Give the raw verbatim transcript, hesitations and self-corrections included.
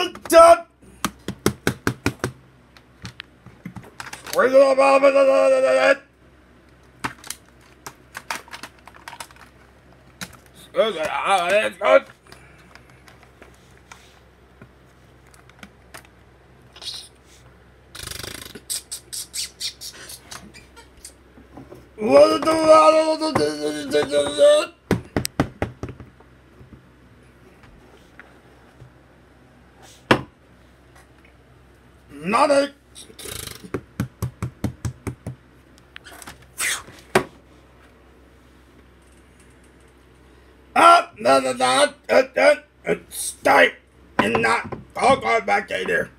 Dun, dun. Where's the ball? Nothing. Up, no, no, no, stay, and not, I'll go back in there.